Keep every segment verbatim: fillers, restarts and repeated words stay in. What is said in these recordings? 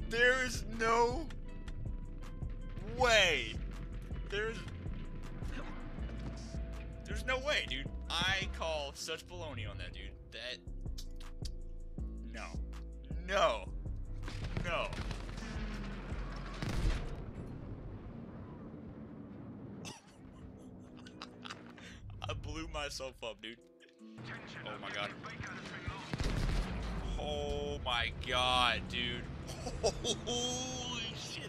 There's no way. There's There's no way, dude. I call such baloney on that, dude. That no. No. No. I blew myself up, dude. Oh my god. Oh my god, dude. Holy shit.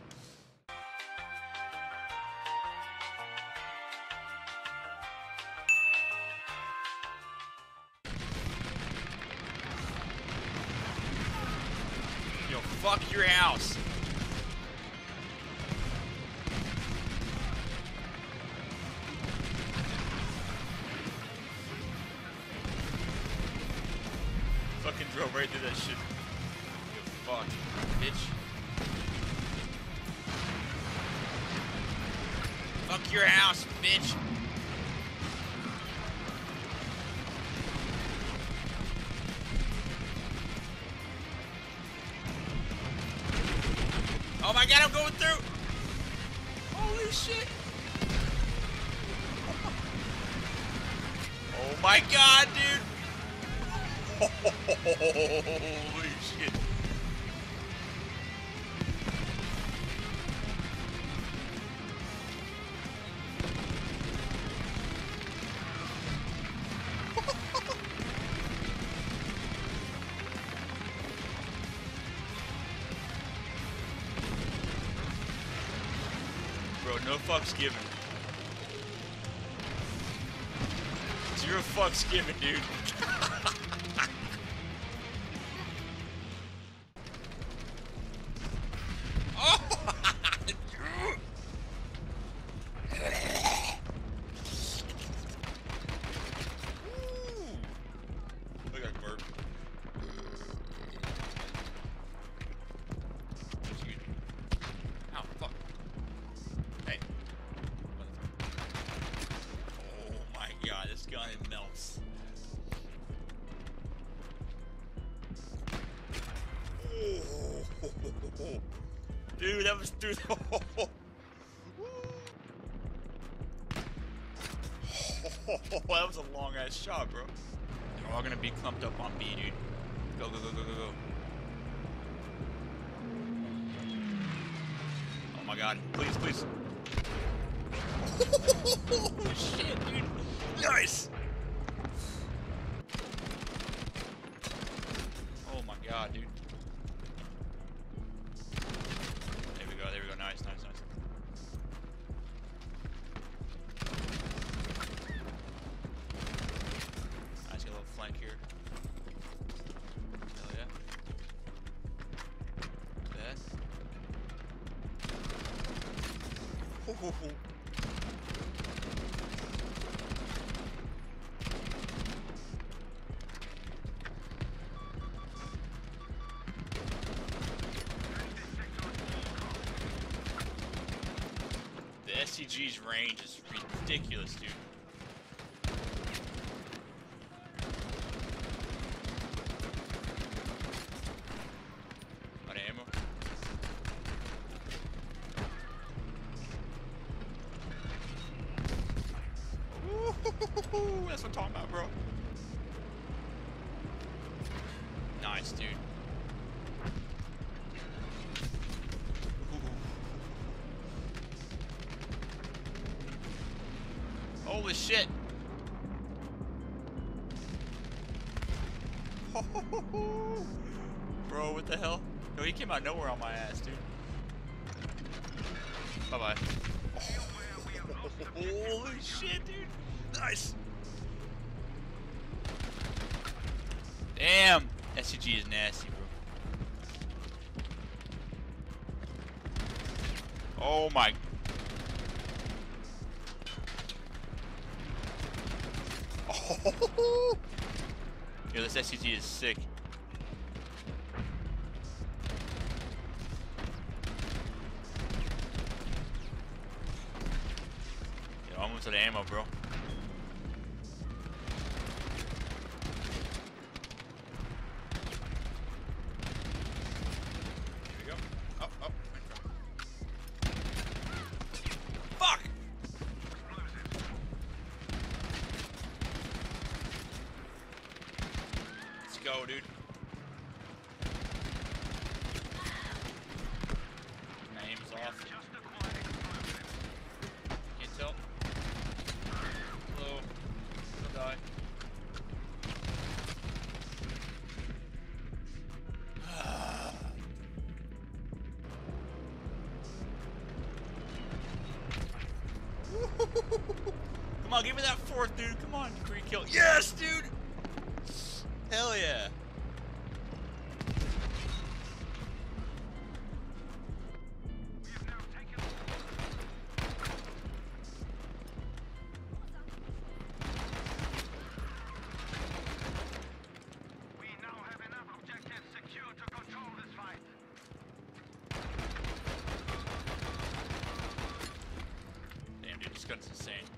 Yo, fuck your house. Fucking drove right through that shit. You fuck, bitch. Fuck your house, bitch. Oh my god, I'm going through! Holy shit! Oh my god, dude! Holy shit. Bro, no fucks given. Zero fucks given, dude. This gun, it melts. Oh. Dude, that was through the hole. Oh, that was a long ass shot, bro. They're all gonna be clumped up on B, dude. Go, go, go, go, go, go. Oh my god. Please, please. Oh shit, dude. Nice! Oh my god, dude. There we go, there we go. Nice, nice, nice. Nice, get a little flank here. Hell yeah. That. Ho, ho, ho. The S C G's range is ridiculous, dude. Out of ammo. Ooh, that's what I'm talking about, bro. Nice, dude. Holy shit! Bro, what the hell? No, he came out of nowhere on my ass, dude. Bye bye. Holy shit, dude! Nice! Damn! S C G is nasty, bro. Oh my. Oh. Yo, this S C G is sick. Yo, almost out of ammo, bro. Here we dude. My aim's off. Can't tell. Hello. Don't die. Come on, give me that fourth, dude. Come on, free kill. Yes, dude. Hell yeah. We now have enough objectives secure to control this fight. Damn, dude, this gun's insane.